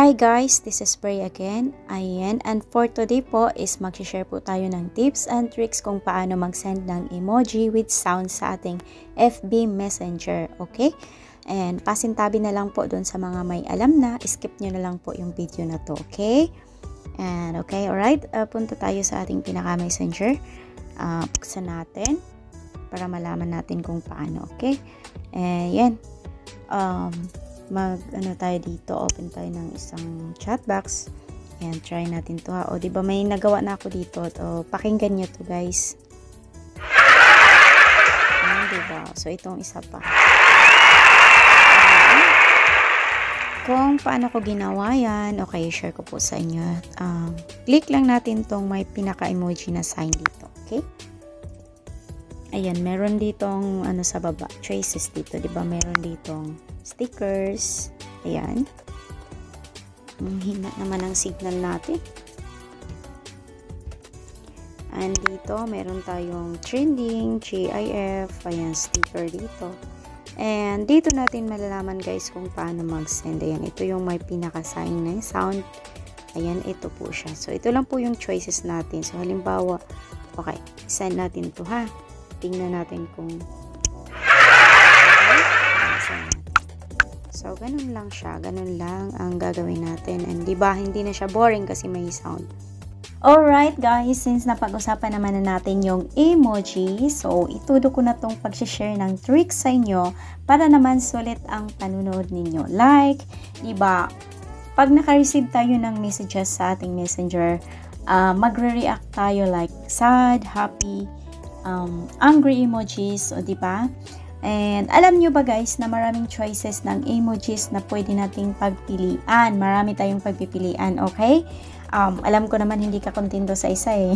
Hi guys, this is Bray again. Ayan, and for today po is mag-share po tayo ng tips and tricks kung paano mag-send ng emoji with sound sa ating FB Messenger, okay? And pasintabi na lang po dun sa mga may alam na, skip nyo na lang po yung video na to, okay? And okay, alright, punta tayo sa ating pinaka-messenger. Buksan natin para malaman natin kung paano, okay? And yan, tayo dito, open tayo ng isang chat box. Ayan, try natin to ha. O, diba may nagawa na ako dito. O, pakinggan nyo to guys. Ayan, diba? So, itong isa pa. Kung paano ko ginawa yan, okay, share ko po sa inyo. Click lang natin tong may pinaka-emoji na sign dito. Okay? Ayan, meron ditong sa baba, traces dito, 'di ba? Meron ditong stickers. Ayan. Hina naman ang signal natin. And dito, meron tayong trending, GIF, ayan, sticker dito. And dito natin malalaman guys kung paano mag-send. Ayan, ito yung may pinaka-sign na sound. Ayan, ito po siya. So, ito lang po yung choices natin. So, halimbawa, okay, send natin to ha. Tingnan natin kung so, ganun lang siya. Ganun lang ang gagawin natin. And diba, hindi na siya boring kasi may sound. Alright guys, since napag-usapan naman na natin yung emoji, so itudo ko na tong pag-share ng tricks sa inyo para naman sulit ang panunood ninyo. Like, diba, pag naka-receive tayo ng messages sa ating messenger, magre-react tayo like sad, happy, angry emojis, o diba? And alam nyo ba guys na maraming choices ng emojis na pwede nating pagpilian. Marami tayong pagpipilian, okay? Alam ko naman hindi ka kontento sa isa eh.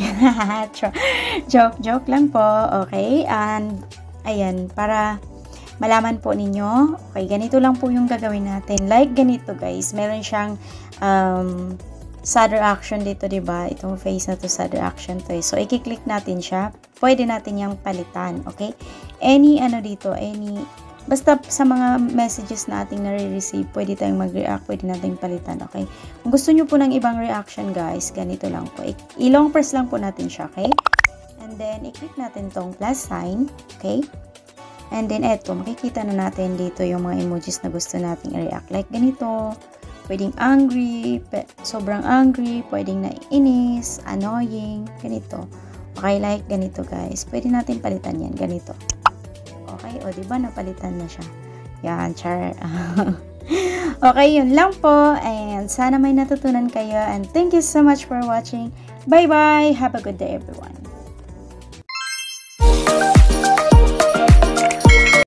joke lang po, okay? And ayan, para malaman po ninyo, okay, ganito lang po yung gagawin natin. Like ganito guys, meron siyang sad reaction dito, diba? Itong face na to, sad reaction to eh. So, i-click natin siya. Pwede natin yung palitan, okay? Any, basta sa mga messages na ating nare-receive, pwede tayong mag-react, pwede natin palitan, okay? Kung gusto nyo po ng ibang reaction, guys, ganito lang po. I-long press lang po natin siya, okay? And then, i-click natin tong plus sign, okay? And then, eto, makikita na natin dito yung mga emojis na gusto nating i-react. Like, ganito. Pwedeng angry, sobrang angry, pwedeng naiinis, annoying, ganito. Okay, like ganito guys. Pwede natin palitan yan, ganito. Okay, o diba napalitan na siya. Yan, char. Okay, yun lang po. And sana may natutunan kayo. And thank you so much for watching. Bye-bye. Have a good day everyone.